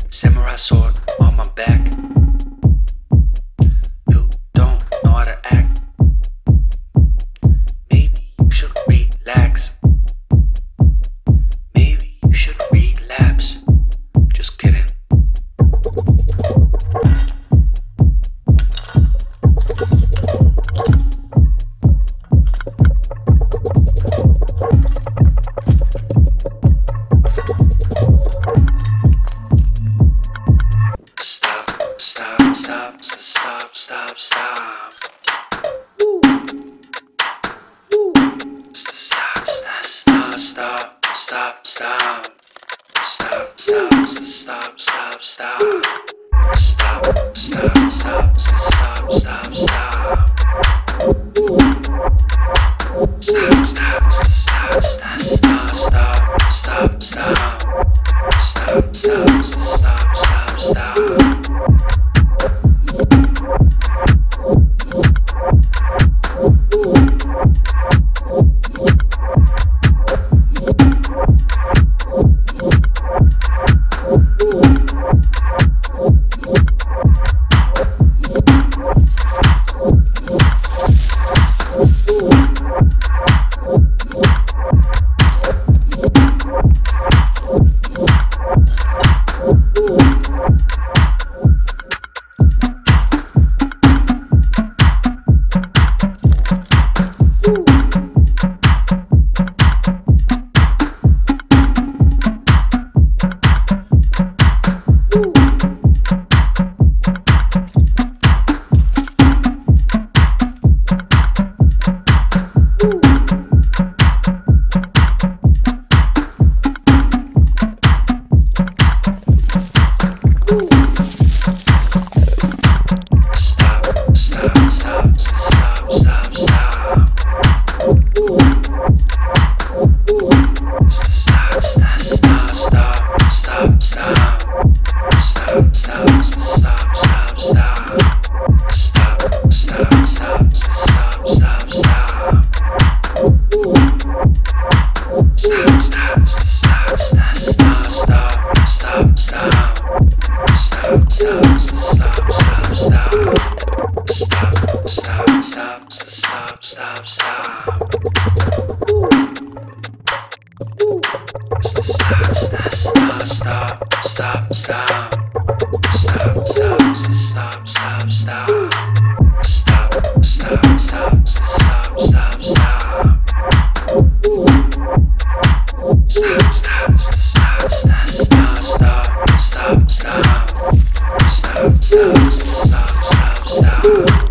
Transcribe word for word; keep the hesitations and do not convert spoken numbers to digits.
Samurai sword on my back. You don't know how to act. Maybe you should relax. Maybe you should relapse. Just kidding. Stop, stop, stop, stop, stop, stop. Woo. Woo. Stop, stop, stop, stop, stop, stop. Stop, stop, stop, stop, stop. Stop, stop, stop, stop, stop, stop. Stop, stop, stop, stop, stop, stop, stop, stop. Stop, stop, stop, stop, stop. Stop, stop, stop, stop, stop, stop.